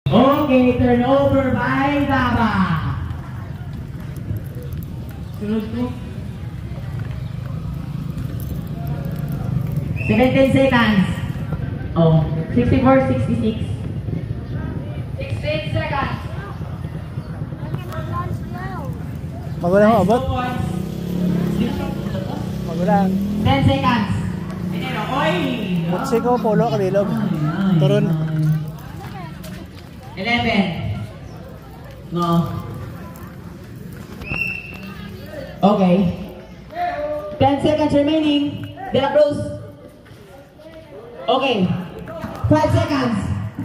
Okay, turnover by Daba. Sunod po. 17 seconds. Oh, 64, 66. 16 seconds. Magulang mo, abot? Magulang. 10 seconds. Oy! Mexico, polo, kabilog. Turun. 11. No. Okay. 10 seconds remaining. De La Cruz. Okay. 5 seconds.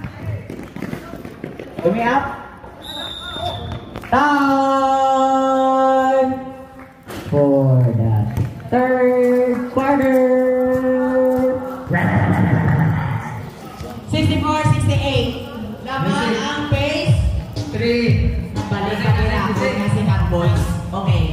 Give me up. Time for the third quarter. 64-68. Laban ang pace. 3. Balik ka nila ako na si Hot Boys. Okay.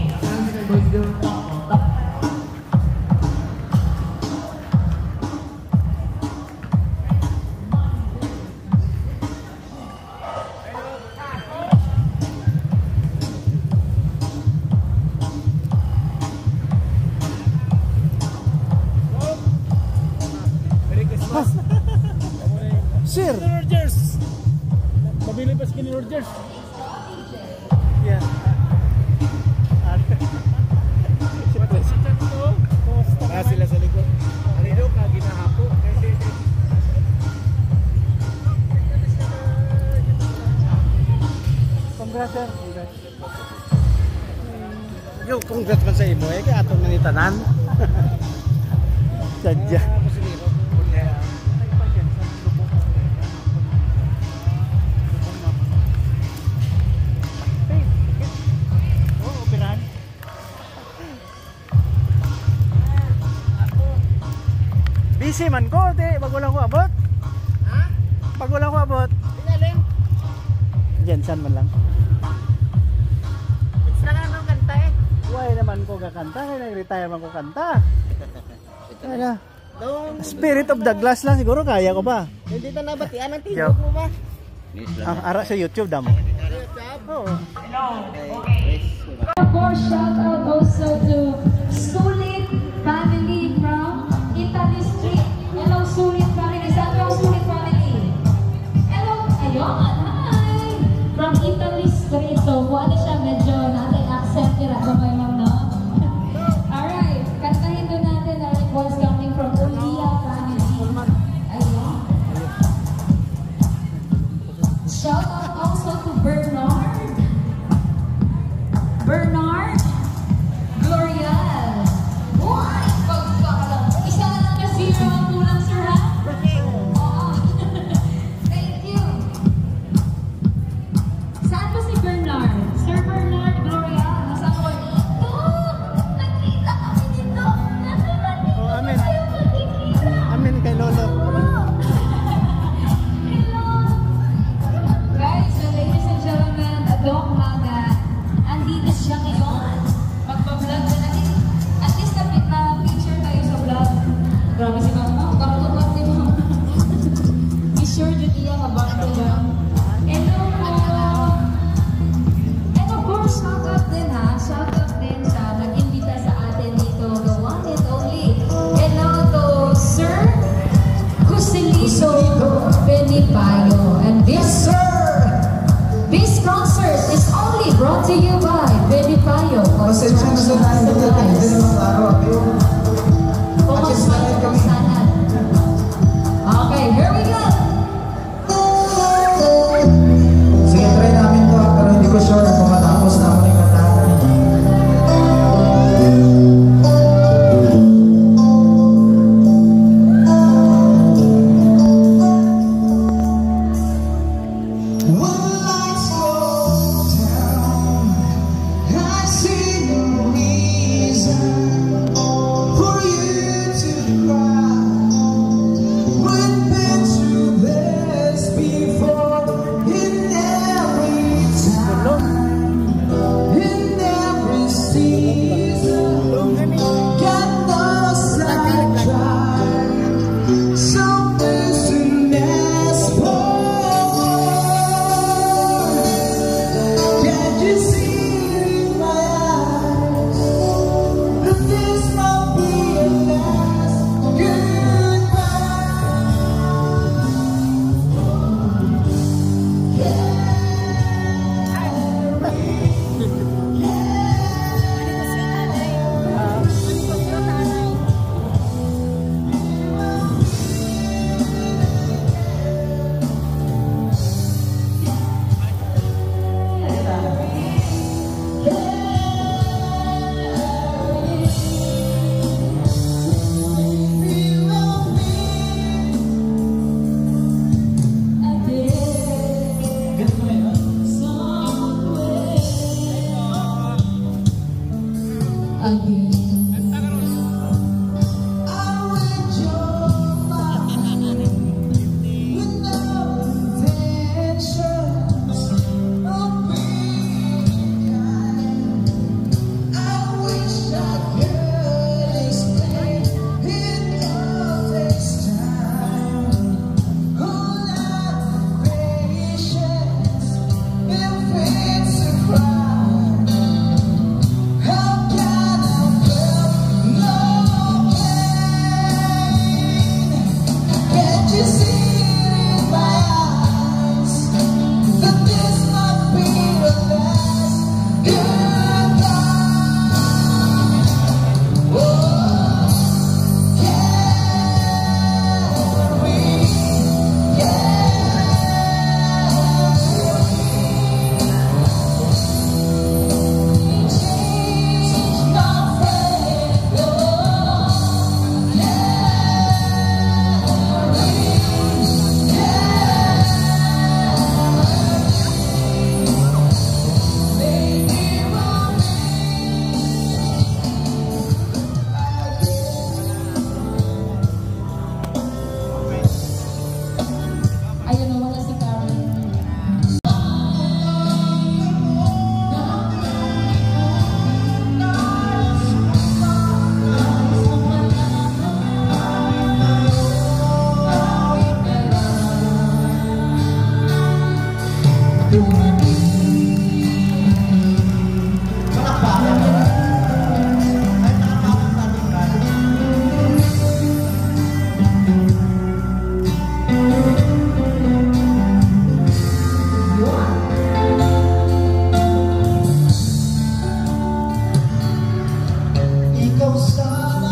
Sir Rogers. Pabili pa si Rogers. Yeah. Sila sa likod. Arido ka ginahapo. Congrats sir. Yo, congrats man sa imo eh kay atong nanitanan. Sadya. Busy man ko, te. Bago lang ko abot. Ha? Bago lang ko abot. Pinaling? Jensan man lang. It's na nga nang kanta eh. Why naman ko kakanta? Kaya nag-retire man ko kanta. Kaya Spirit of the Glass lang siguro kaya ko ba? Hindi na nabatian ang tindog mo ba? Ang ara sa YouTube damo. Oo. Hello. Okay. Of course, shout out also to Sulit family from Italy Street. Hello, Sulit family. Saan ang Sulit family? Hello, ayun, hi! From Italy Street. So, kung ano siya, medyo natin accent nila. Kamay lang na. Alright, kantahin doon natin na request coming from Ulia family. Ayun. Shout out also to Bernard. Bernard Glorial. Why? Isa na lang na zero ang kulang, sir, ha? Oo. Thank you. Saan ba si Bernard? Sir Bernard Glorial. Nasaan ko? Dito! Nakita kami dito! Oh, amen. Amen kay Lolo. Hello! Guys, ladies and gentlemen, Doc Maga. Andito siya ngayon. Magpa-vlog na natin. At least na-picture tayo sa vlog. Grabe si Mama. Kamutot ni Mama. Be sure dyan iya mabang ko dyan. Hello po. And of course, shout out din ha. Shout out din sa nag-imbita sa atin dito. The one and only. Hello to Sir Joselito Benipayo. And this concert is only brought to you by Benipayo. Okay, here we go. Sige, try namin to pero hindi ko sure kung matapos na ako ng kantahan. Palakpakan mo ba? Ay, nakapakang natin ka. Ikaw sana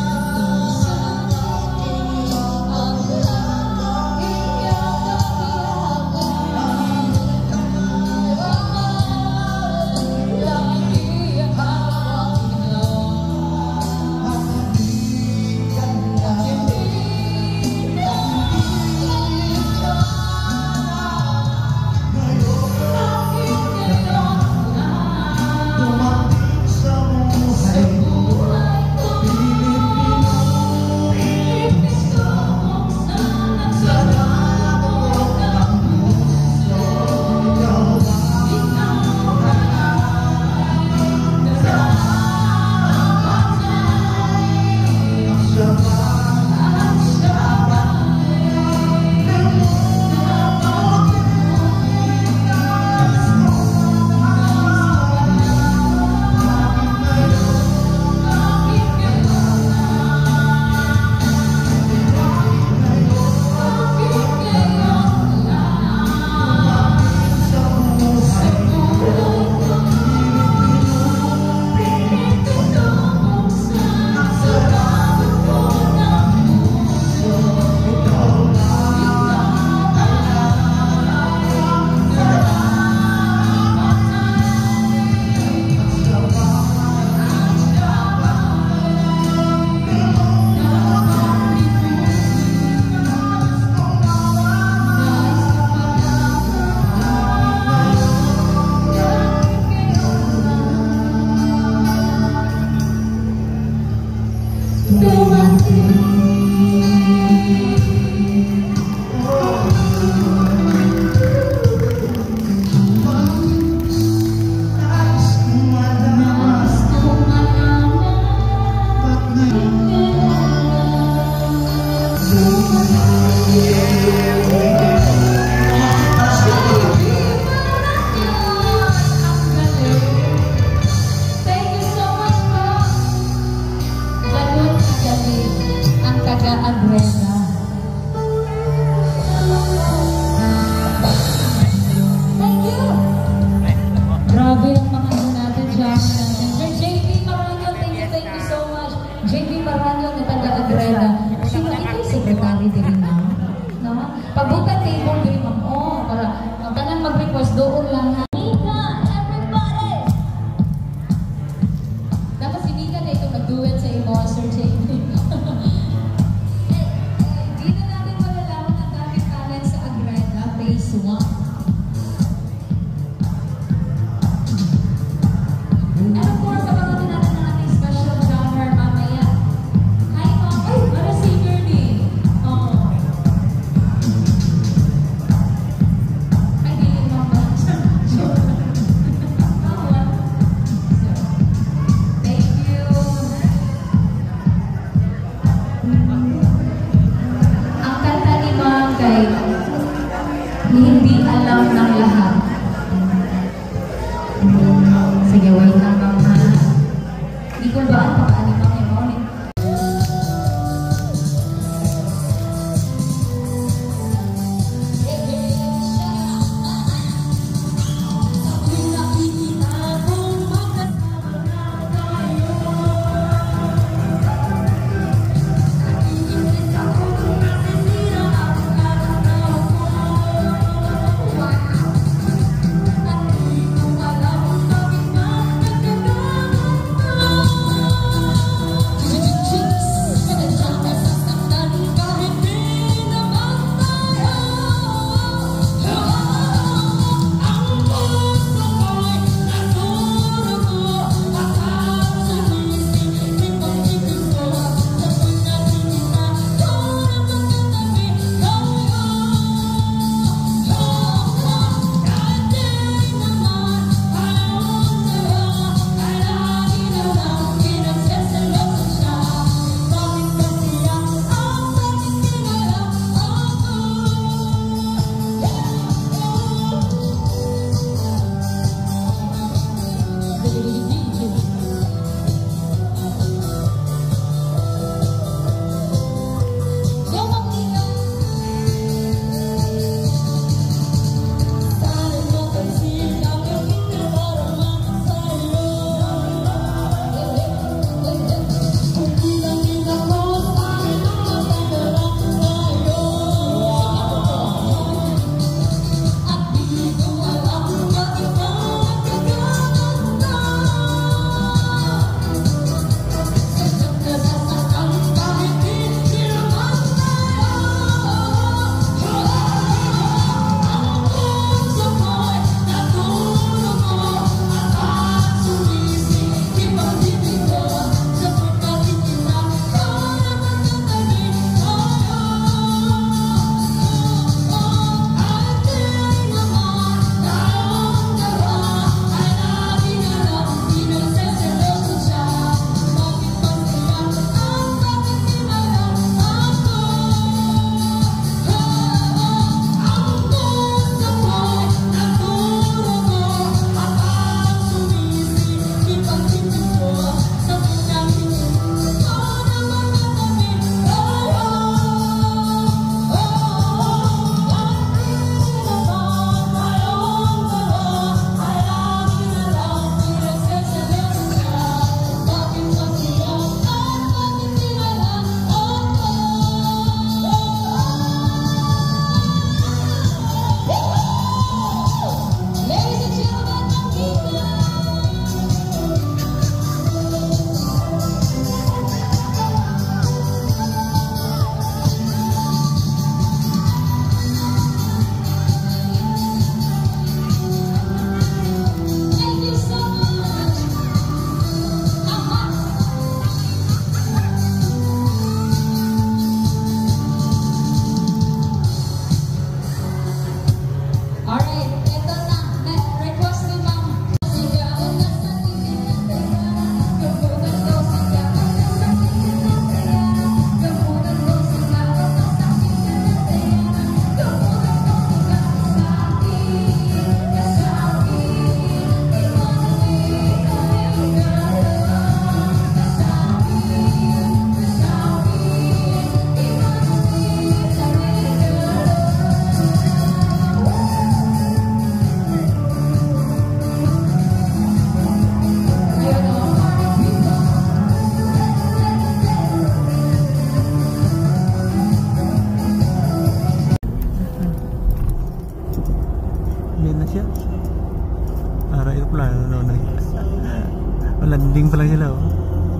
na siya. Para aeroplano na. Landing pa lang sila oh.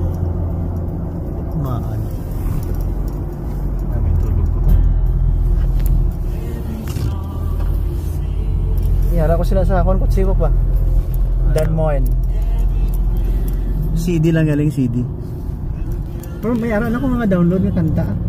Maan. Namin tulog ko. Iyara ko sila sa akon kutsibo pa. Dan Moen. CD lang galing CD. Pero may aral ako mga download ng kanta.